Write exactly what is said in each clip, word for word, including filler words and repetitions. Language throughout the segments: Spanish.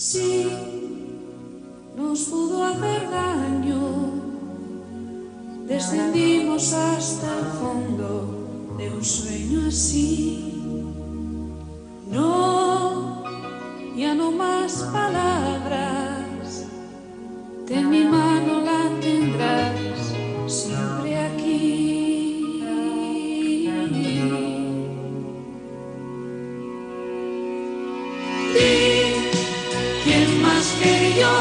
Sí, nos pudo hacer daño, descendimos hasta el fondo de un sueño así. No, ya no más palabras, ten mi mano, la tendrás siempre aquí. ¿Quién más que yo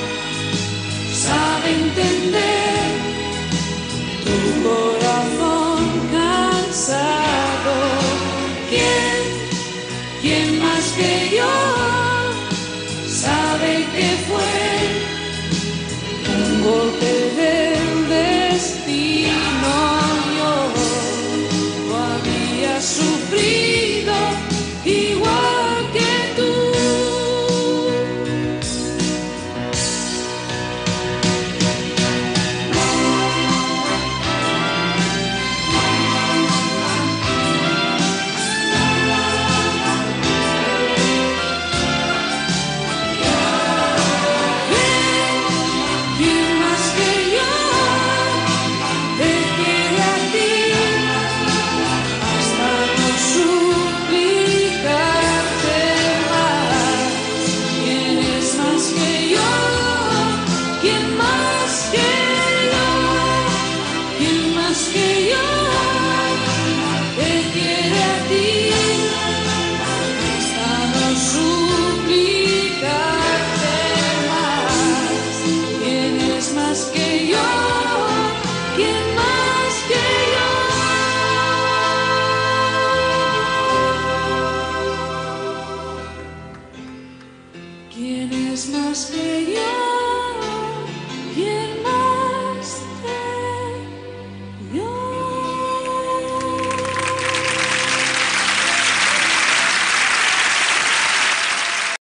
sabe entender tu corazón cansado? ¿Quién, quién más que yo sabe que fue un golpe del destino? Yo lo había sufrido igual que tú. ¿Quién es más que yo?